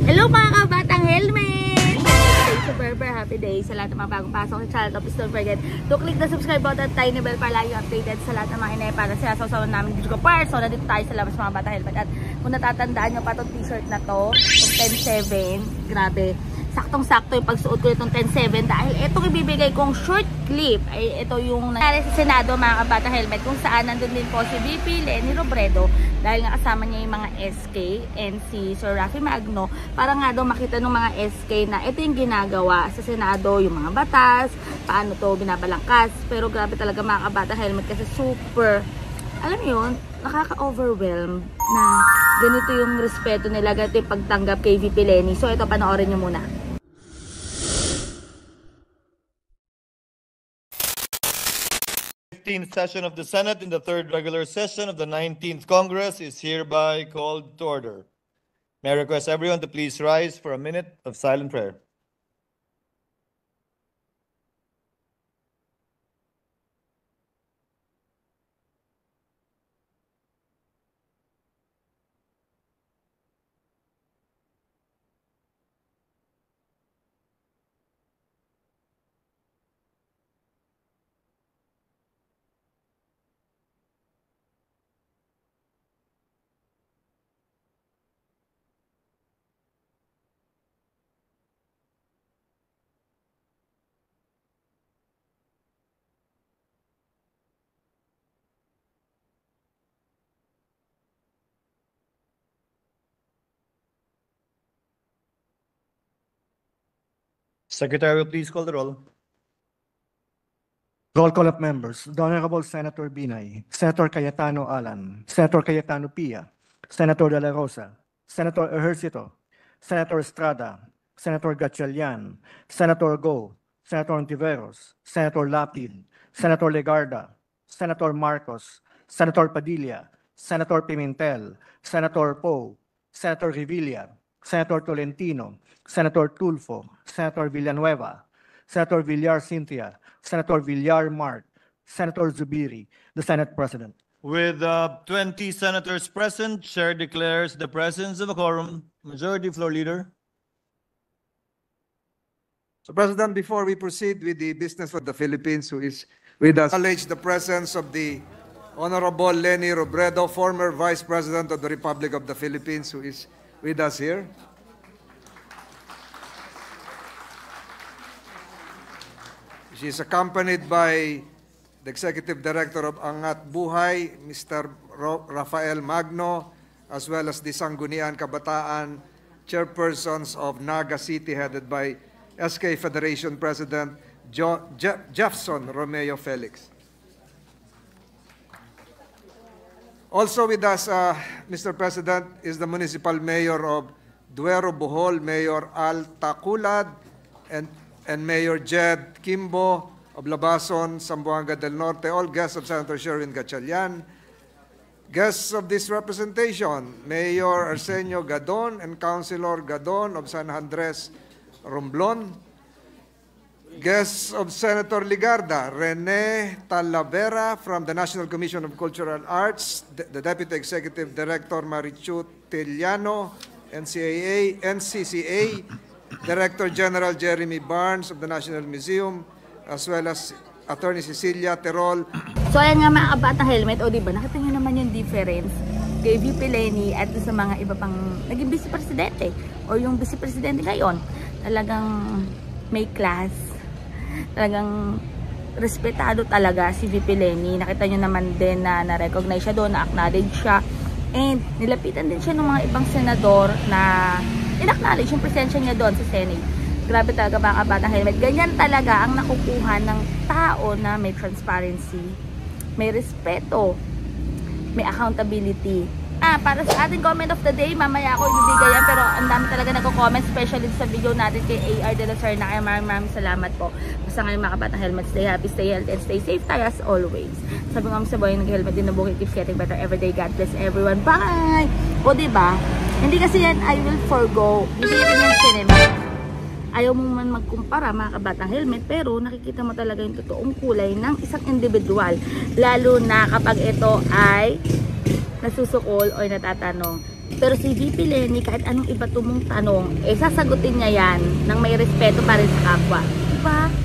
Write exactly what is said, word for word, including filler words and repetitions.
Hello mga kabatang helmet! Super super happy day sa lahat ng mga bagong pasok sa channel. Please don't forget to click the subscribe button at tiny bell para lagi updated sa lahat ng mga inay para sa sasawan namin video ko parts. So nandito tayo sa labas mga batang helmet. At kung natatandaan nyo pa itong t-shirt na to, itong ten seven, grabe. Saktong-sakto yung pagsuot ko itong ten seven dahil itong ibibigay kong short clip ay ito yung nangyari sa Senado mga kabatang helmet kung saan nandun din po si V P Leni Robredo dahil nga kasama niya yung mga S K and si Sir Raffy Magno para nga daw makita ng mga S K na ito yung ginagawa sa Senado, yung mga batas, paano to binabalangkas. Pero grabe talaga mga kabatang helmet kasi super, alam mo yun, nakaka-overwhelm na ganito yung respeto nila, ganito yung pagtanggap kay V P Leni. So ito, panoorin nyo muna. fifteenth session of the Senate in the third regular session of the nineteenth Congress is hereby called to order. May I request everyone to please rise for a minute of silent prayer. Secretary, will please call the roll. Roll call of members. The Honorable Senator Binay, Senator Cayetano Alan, Senator Cayetano Pia, Senator De La Rosa, Senator Ejercito, Senator Estrada, Senator Gatchalian, Senator Go, Senator Ontiveros, Senator Lapid, Senator Legarda, Senator Marcos, Senator Padilla, Senator Pimentel, Senator Poe, Senator Revilla, Senator Tolentino, Senator Tulfo, Senator Villanueva, Senator Villar Cynthia, Senator Villar Mark, Senator Zubiri, the Senate President. With uh, twenty senators present, Chair declares the presence of a quorum. Majority Floor Leader. So, President, before we proceed with the business of the Philippines, who is with us, acknowledge the presence of the Honorable Leni Robredo, former Vice President of the Republic of the Philippines, who is with us here. She is accompanied by the Executive Director of Angat Buhay, Mister Rafael Magno, as well as the Sangguniang Kabataan Chairpersons of Naga City, headed by S K Federation President jo Je Jefferson Romeo Felix. Also with us, uh, Mister President, is the Municipal Mayor of Duero Bohol, Mayor Al Taculad, and and Mayor Jed Kimbo of Labason, Zamboanga del Norte, all guests of Senator Sherwin Gatchalian. Guests of this representation, Mayor Arsenio Gadon and Councilor Gadon of San Andres Romblon. Guests of Senator Ligarda, Rene Talavera from the National Commission of Cultural Arts, the Deputy Executive Director Marichu Tellano, N C A A, N C C A, Director General Jeremy Barnes of the National Museum, as well as Attorney Cecilia Terol. So ayan nga mga kabatang helmet, o diba, nakita nyo naman yung difference kay V P Leni at sa mga iba pang naging Vice Presidente o yung Vice Presidente ngayon. Talagang may class, talagang respetado talaga si V P Leni. Nakita nyo naman din na na-recognize siya doon, na-acknowledge siya, and nilapitan din siya ng mga ibang senador na in-acknowledge yung presensya niya doon sa Senate. Grabe talaga mga kabatang helmet. Ganyan talaga ang nakukuha ng tao na may transparency, may respeto, may accountability. Ah, para sa ating comment of the day, mamaya ako ibibigay yan, pero ang dami talaga nagko-comment, especially sa video natin kay A R De La Serna. Kaya maraming maraming salamat po. Basta ngayon mga kabatang helmet, stay happy, stay healthy, and stay safe tayo as always. Sabi nga sa boy, nag-helmet din na bukit, keeps getting better every day. God bless everyone. Bye! O diba, hindi kasi yan I will forgo. Hindi rin yung cinema. Ayaw mo man magkumpara mga kabatang helmet, pero nakikita mo talaga yung totoong kulay ng isang individual. Lalo na kapag ito ay nasusukol o natatanong Pero si V P Lenny, kahit anong iba tumong tanong, eh sasagutin niya yan nang may respeto pa rin sa kapwa. Diba?